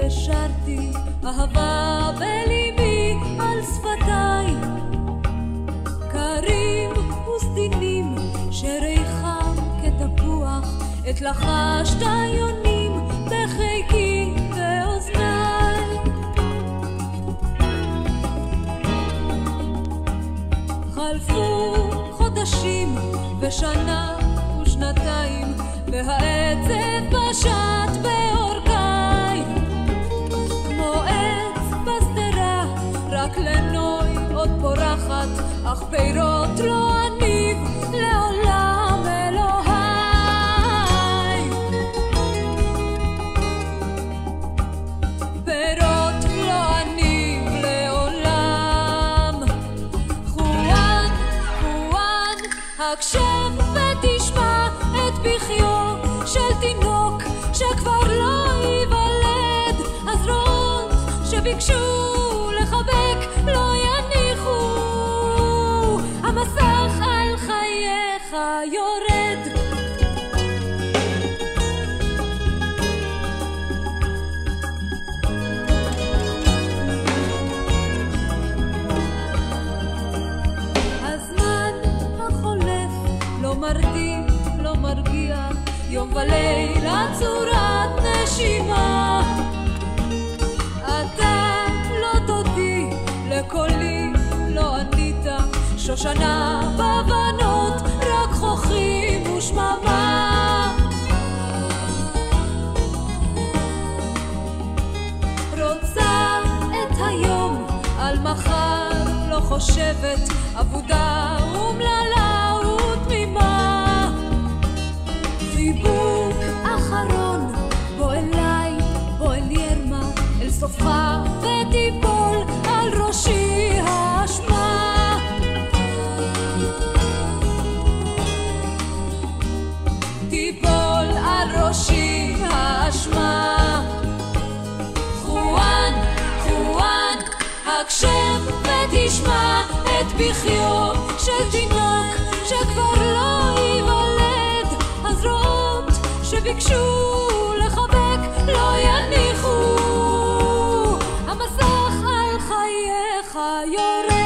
ושרתי אהבה בליבי על שפתיי, קרים וסדינים שריחם כתפוח, את לחשת יונים בחיקי ואוזניי. חלפו חודשים ושנה ושנתיים, והעצב פשט באורכי כמו עץ בסתרה, רק לנוי עוד פורחת, אך פירות לא אניב לעולם אלוהי. פירות לא אניב לעולם. חואן, חואן, הקשב ותשמע את בכיו של תינוק שכבר לא ייוולד. הזרועות שביקשו לחבק לא יניחו, המסך על חייך יורד. הזמן החולף לא מרדים, לא מרגיע, יום ולילה צורת נשימה. אתה לא תודי לקולי, לא ענית, שושנה בבנות, רק חוכרים ושממה. רוצה את היום על מחר, לא חושבת, אבודה ומללה ותמימה. חיבוק אחרון, בוא אליי, בוא אל ירמה, אל סופך ותיפול על ראשי האשמה. תיפול על ראשי האשמה. חואן, חואן, הקשב ותשמע את בכיו של תינוק שכבר לא ייוולד. הזרועות שביקשו לחבק לא יניחו, המסך על חייך יורד.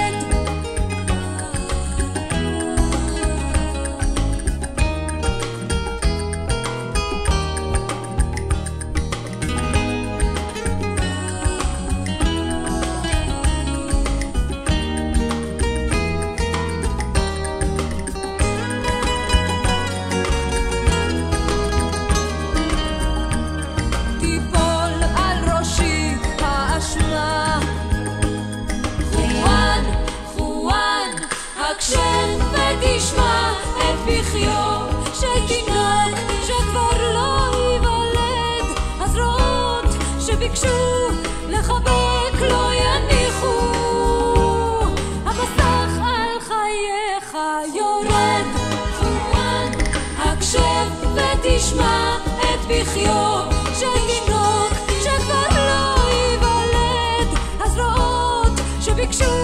הקשב ותשמע את בכיו של תינוק שכבר לא ייוולד. הזרועות שביקשו לחבק לא יניחו, המסך על חייך יורד. חואן, הקשב ותשמע את בכיו של תינוק שכבר לא ייוולד. הזרועות שביקשו